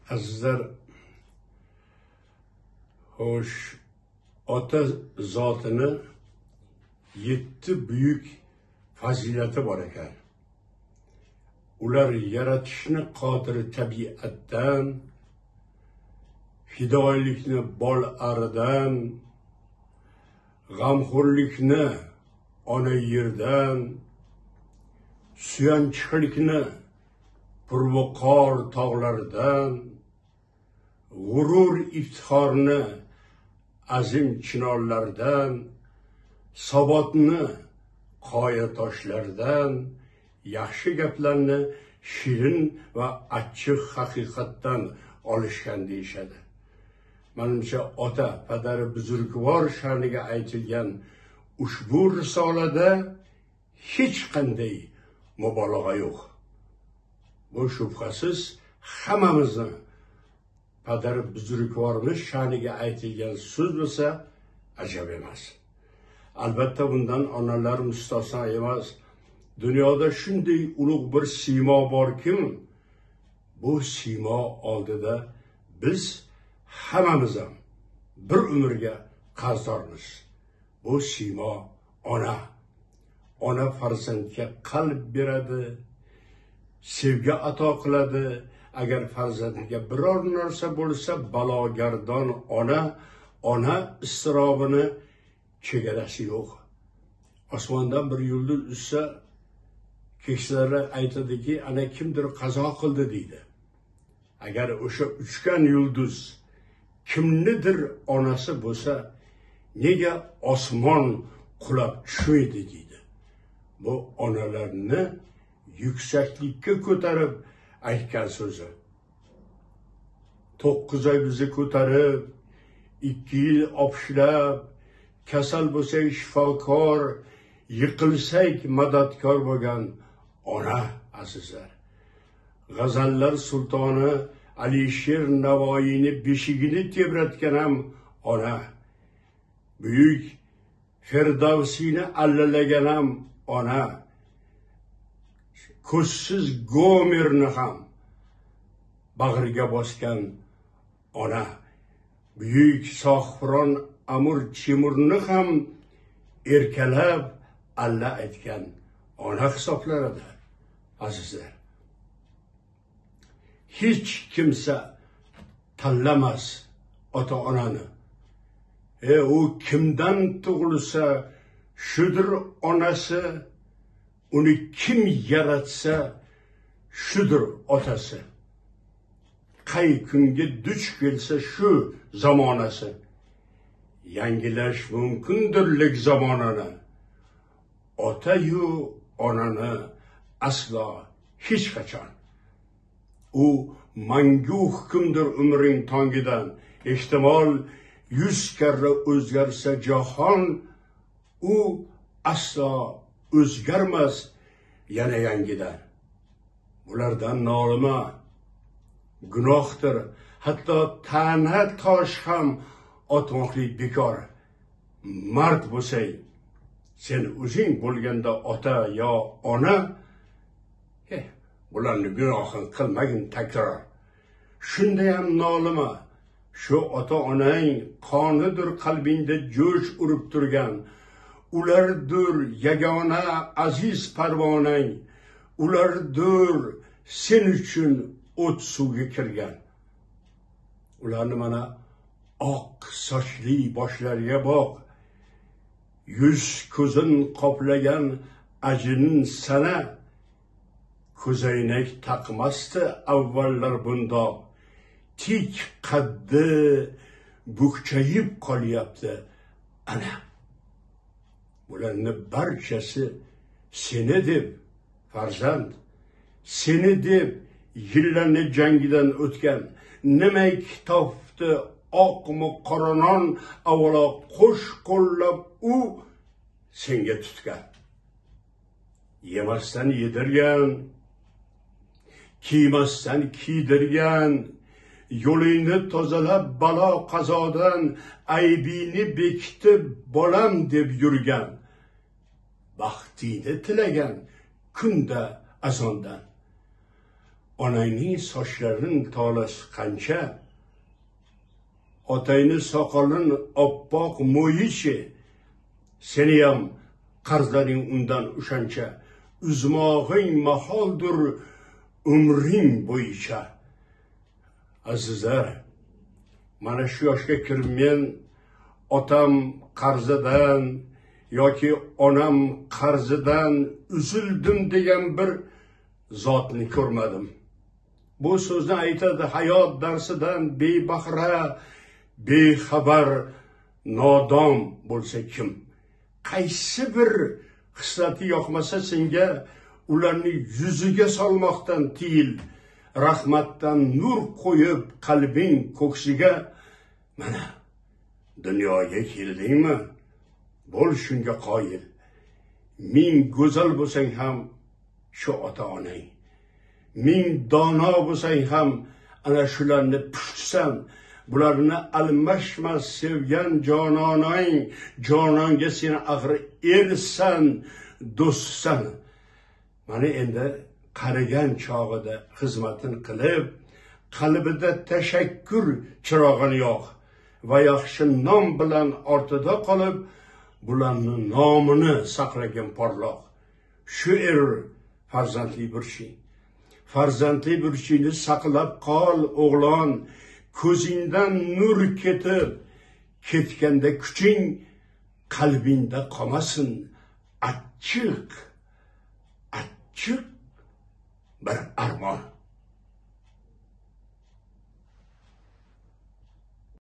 Azizlar, xo'sh, ota zotini 7 buyuk fazilati bor ekan. Ular yaratishni qodir tabiatdan, fidoilikni bol aridan, g'amxo'rlikni ona yerdan, suyanchiqlikni purvoqor tog'lardan, g'urur iftixorni azim chinorlardan, sabotni qoya toshlardan, yaxshi gaplarni shirin va achchiq haqiqatdan olishgan deyishadi. Menimcha ota, padari buzurgvor sha'niga aytilgan ushbu risolada hech qanday mubolag'a yo'q. Bu shubhasiz hammamizni padari buzurgvorimiz sha'niga aytilgan so'z bo'lsa ajab emas. Albatta bundan onalar mustasno emas. Dunyoda shunday ulug' bir siymo borkim, bu siymo oldida biz hammamiz ham bir umrga qarzdormiz. Bu siymo ona. Ona farzandga qalb beradi, sevgi ato qiladi. Agar farzandiga biror narsa bo'lsa, balogardon ona istirobini chegarasi yo'q. Osmondan bir yulduz tushsa, keksalar aytadiki, ana kimdir qazo qildi deydi. Agar o'sha uchgan yulduz kimnidir onasi bo'lsa, nega osmon qulab tushmaydi deydi. Bu onalarni yuksaklikka ko'tarib aytgan so'zi. 9 oy bizni ko'tarib, 2 yil opshlab, kasal bo'lsak shifokor, yiqilsak madadkor bo'lgan ona azizlar. G'azallar sultoni Alisher Navoiyni beshigini tebratgan ham ona. Buyuk Ferdavsiyni allalagan ham ona. Ko'zsiz Gomerni ham bag'riga bosgan ona. Buyuk Sohibron Amir Temurni ham erkalab alla aytgan ona hisoblanadi azizlar. Hech kimsa tanlamas ota-onani. U kimdan tug'ilsa, shudir onasi. Uni kim yaratsa, shudir otasi. Qay kunga duch kelsa shu zamonasi. Yangilash mumkindirlik zamonani. Ota-yu onani aslo hech qachon. U mangu hukmdir umring tongidan. Ehtimol 100 karra o'zgarsa jahon, u aslo o'zgarmas yana yangidan. Bulardan nolima, gunohdir. Hatto ta'na tosh ham otmoqlik bekor. Mard bo'lsang, sen o'zing bo'lganda ota yo ona, bularni gunohin qilmagin takror. Shunda ham nolima. Shu ota-onang qonidir qalbingda jo'sh urib turgan. Ulardir yagona aziz parvonang. Ulardir sen uchun o't suvga kirgan. Ularni mana oq sochli boshlariga boq. Yuz ko'zin qoplagan ajinin sana. Ko'zoynak taqmasdi avvallar bundoq. Tik qaddi bukchayib qolyapti ana. Bularni barchasi seni deb farzand, seni deb yillarni jangidan o'tgan. Nima kitobni oqmi qoranon avvalo qo'sh qo'llab u senga tutgan. Yemasdan yedirgan, kiymasdan kiydirgan, yo'lingni tozalab balo qazodan aybini bekitib bolam deb yurgan. Baxtini tilagan kunda azondan. onangning sochlarini tolash qancha, otangni soqolini oppoq mo'yichi, seniyam qarzlaring undan o'shancha, uzmog'ing maholdir umring bo'yicha. Azizlar, mana shu yoshga kirib men otam qarzidan yoki onam qarzidan uzildim degan bir zotni ko'rmadim. Bu so'zni aytadi hayot darsidan bebahra, bexabar, nodon bo'lsa kim? Qaysi bir xislati yoqmasa senga, ularni yuziga solmoqdan tiyil. Rahmatdan nur qo'yib qalbing ko'ksiga. Mana dunyoga keldingmi? Bo'l shunga qoyil. Ming go'zal bo'lsang ham shu ota-onang, ming dono bo'lsang ham ana shularni pushtisan. Bularni almashmas sevgan jononang, jononga sen axir ersan, do'stsan. Mana endi qarigan chog'ida xizmatini qilib, qalbida tashakkur chirog'ini yoq va yaxshi nom bilan ortida qolib, bularni nomini saqlagan porloq. Shu farzandli burching. Farzandli burchingni saqlab qol, o'g'lon. Ko'zingdan nur ketib, ketganda kuching qalbingda qolmasin. Achchiq bir armon.